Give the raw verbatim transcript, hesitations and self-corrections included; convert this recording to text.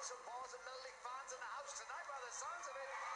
supporters and Little League fans in the house tonight by the sounds of it.